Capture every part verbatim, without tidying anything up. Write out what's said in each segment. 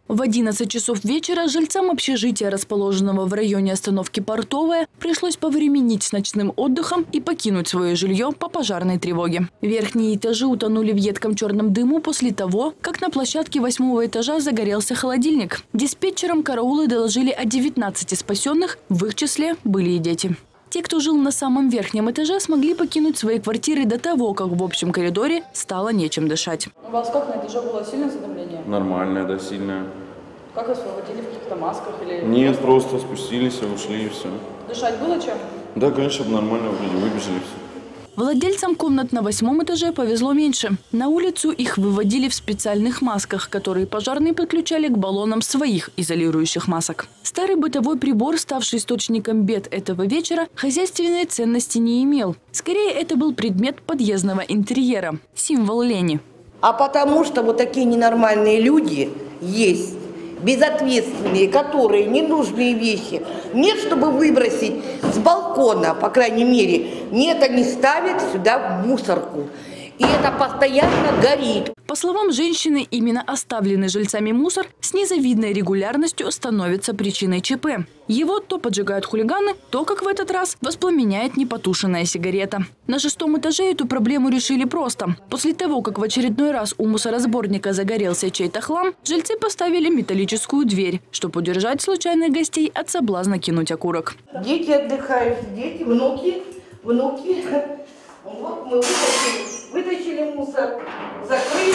В одиннадцать часов вечера жильцам общежития, расположенного в районе остановки Портовая, пришлось повременить с ночным отдыхом и покинуть свое жилье по пожарной тревоге. Верхние этажи утонули в едком черном дыму после того, как на площадке восьмого этажа загорелся холодильник. Диспетчерам караулы доложили о девятнадцати спасенных, в их числе были и дети. Те, кто жил на самом верхнем этаже, смогли покинуть свои квартиры до того, как в общем коридоре стало нечем дышать. У вас как на этаже было сильное задымление? Нормальное, да, сильное. Как вас выводили в каких-то масках? Или... Нет, просто спустились, ушли и все. Дышать было чем? Да, конечно, нормально вроде, выбежали все. Владельцам комнат на восьмом этаже повезло меньше. На улицу их выводили в специальных масках, которые пожарные подключали к баллонам своих изолирующих масок. Старый бытовой прибор, ставший источником бед этого вечера, хозяйственной ценности не имел. Скорее, это был предмет подъездного интерьера – символ лени. А потому что вот такие ненормальные люди есть, безответственные, которые ненужные вещи, нет, чтобы выбросить с балкона, по крайней мере, нет, они ставят сюда в мусорку. И это постоянно горит. По словам женщины, именно оставленный жильцами мусор с незавидной регулярностью становится причиной ЧП. Его то поджигают хулиганы, то, как в этот раз, воспламеняет непотушенная сигарета. На шестом этаже эту проблему решили просто. После того, как в очередной раз у мусоросборника загорелся чей-то хлам, жильцы поставили металлическую дверь, чтобы удержать случайных гостей от соблазна кинуть окурок. Дети отдыхают, дети, внуки, внуки. Вот мы вытащили, вытащили мусор, закрыли,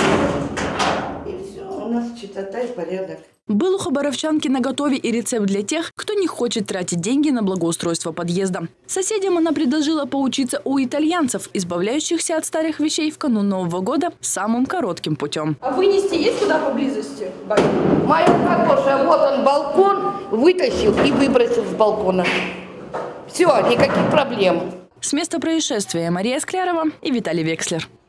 и все, у нас чистота и порядок. Был у хабаровчанки наготове и рецепт для тех, кто не хочет тратить деньги на благоустройство подъезда. Соседям она предложила поучиться у итальянцев, избавляющихся от старых вещей в канун Нового года самым коротким путем. А вынести есть куда поблизости? Моя хорошая, вот он балкон, вытащил и выбросил с балкона. Все, никаких проблем. С места происшествия Мария Склярова и Виталий Векслер.